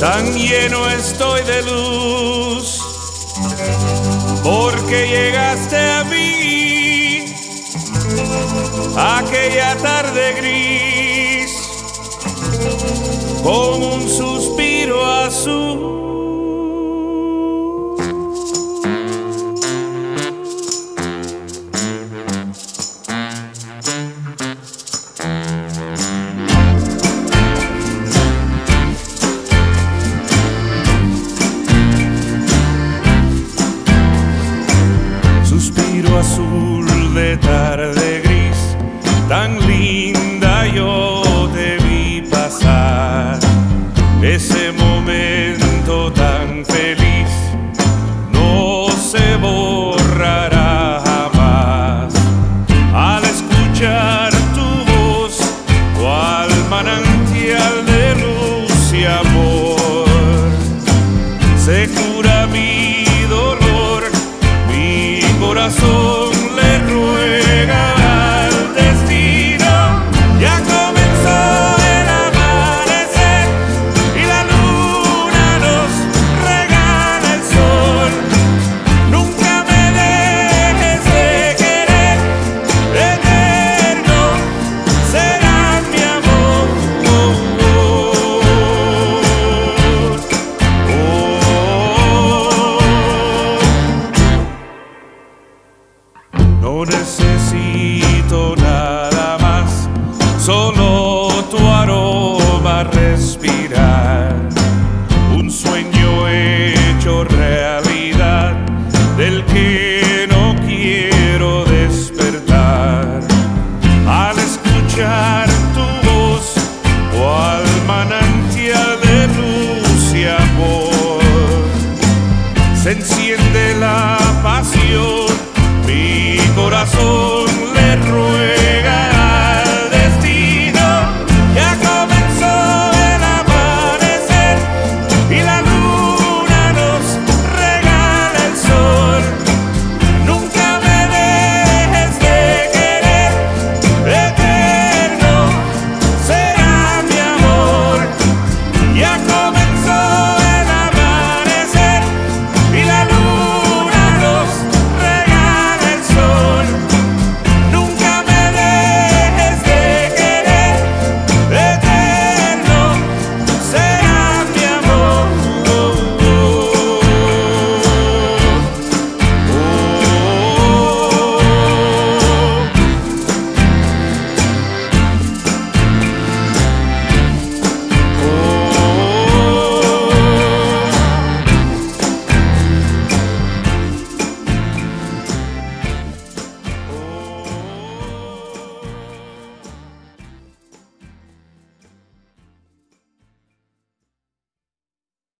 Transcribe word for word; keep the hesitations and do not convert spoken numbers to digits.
tan lleno estoy de luz, porque llegaste a mí aquella tarde gris, con un suspiro azul. Suspiro azul de tarde gris, tan linda yo te vi pasar. Ese momento tan feliz no se borrará jamás. Al escuchar tu voz, cual manantial de luz y amor, se cura mi dolor. Corazón le ruega al destino, ya comenzó el amanecer y la luna nos regala el sol. Nunca me dejes de querer, eterno será mi amor. Oh, oh, oh, oh. No necesito nada más, solo tu aroma respirar.